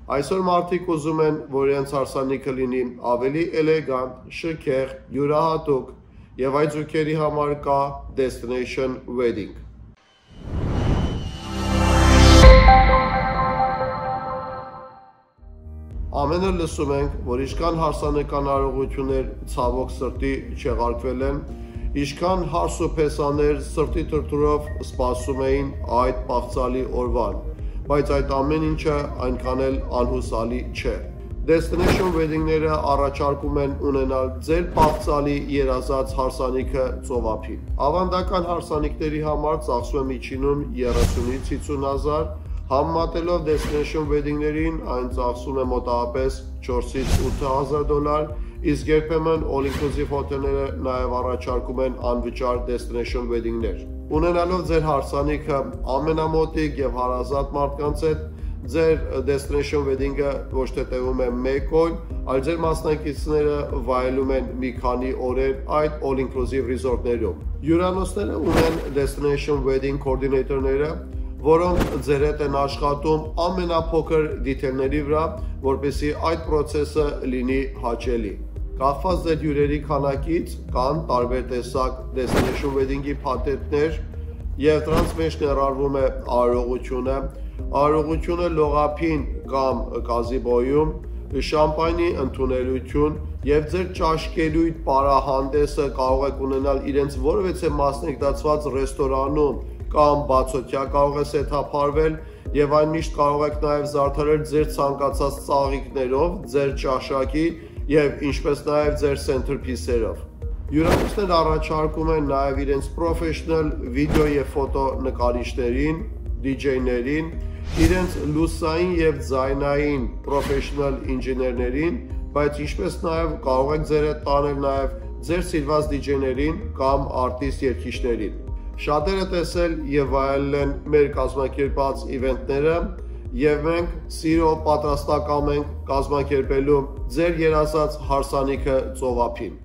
Այսօր մարդիկ ուզում են, որ իրենց հարսանիքը լինի ավելի էլեգանտ, շքեղ, յուրահատուկ եւ այդ զույգերի համար կա Destination Wedding։ Ամենը լսում ենք, որ ինչքան հարսանեկան արարողություններ ցավոք սրտի չեղարկվել են, ինչքան հարս ու փեսաներ սրտի տրտուրով սպասում էին այդ պաղծալի օրվան, բայց այդ ամեն ինչը այնքան էլ անհուսալի չէ։ Destination Wedding-ները առաջարկում են ունենալ ձեր պաղծալի երազած հարսանիքը ծովափին։ Ավանդական հարսանիքների համար ծախսում է միջինում 30-ից 50 հազար, համեմատելով Destination Wedding-ներին այն ծախսում է մոտավորապես 4-ից 8 հազար դոլար, իսկ երբեմն all-inclusive հոթելները նաև առաջարկում են անվճար Destination Wedding-ներ։ Ունենալով ձեր հարսանիքը ամենամոտիկ եւ հարազատ մարդկանց հետ, ձեր Destination Wedding-ը ոչ թե տևում է 1 օր, այլ ձեր մասնակիցները վայելում են մի քանի օրեր այդ all-inclusive resort-ներում։ Հյուրանոցները ունեն Destination Wedding coordinator-ները, որոնք ձեր հետ են աշխատում ամենափոքր դիթեյլների վրա, որպեսզի այդ process-ը լինի հաճելի։ Կախված ձեր հյուրերի քանակից կան տարբեր տեսակ Destination Wedding-ի փաթեթներ եւ դրանց մեջ ներառվում է արարողությունը լողափին կամ գազիբոյում, շամպայնի ընդունելություն եւ ձեր ճաշկելույթ պարահանդեսը կարող եք ունենալ իրենց որևէ մասնագիտացված ռեստորանում կամ բացօթյա կարող է սեթափարվել եւ այն միշտ կարող եք նաեւ զարդարել ձեր ցանկացած ծաղիկներով, ձեր ճաշակի եւ ինչպես նաեւ ձեր centerpiece-երով։ Հյուրանոցները առաջարկում են նաեւ իրենց professional վիդեո եւ ֆոտո նկարիչներին, DJ-ներին, իրենց լուսային եւ ձայնային professional ինժեներներին, բայց ինչպես նաեւ կարող եք ձեր հետ տանել նաեւ ձեր սիրված DJ-ներին կամ արտիստ երգիչներին։ Շատերը տեսել եւ վայելել են մեր կազմակերպած իվենտները եւ մենք սիրով պատրաստակամ ենք կազմակերպելու ձեր երազած հարսանիքը ծովափին։